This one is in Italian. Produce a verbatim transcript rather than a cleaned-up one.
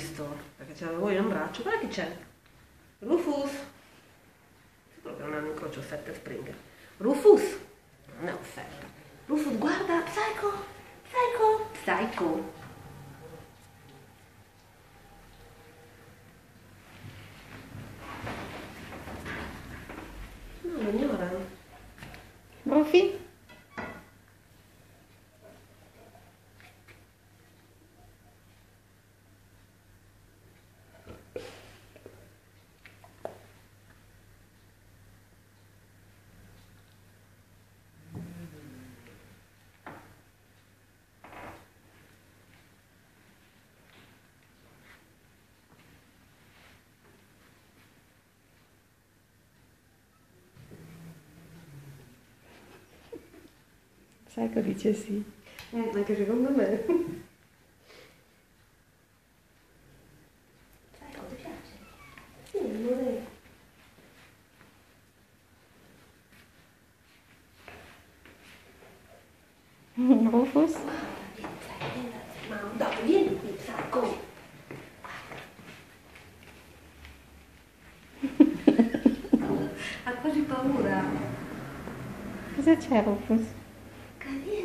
visto, perché ce l'avevo in un braccio. Guarda che c'è. Rufus. Sicuro che non è un incrocio Fett e Springer. Rufus. Non è un Fett. Rufus, guarda, Psycho. Psycho. Psycho. No, lo ignora. Rufi? Psycho dice sì. Mm, anche secondo me. Psycho, ti piace? Sì, non è. Rufus? Ma dopo vieni qui, Psycho. Ha quasi paura. Cosa c'è, Rufus? Carino.